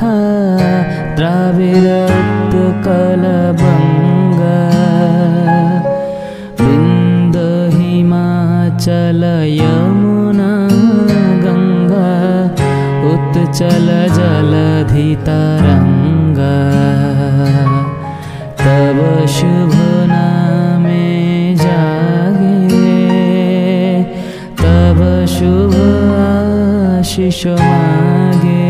गाथा द्राविडोत्कलबंगा बिंदु हिमाचल यमुना गंगा उच्चल जलधि तरंगा तब शुभ नामे जागे तब शुभ आशीष मागे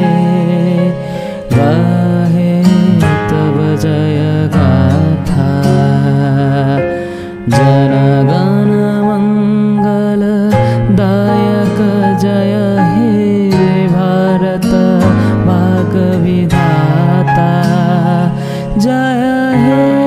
गाहे तब जय गाथा जनगण मंगल दायक जय हे भारत भाग्य विधाता जय हे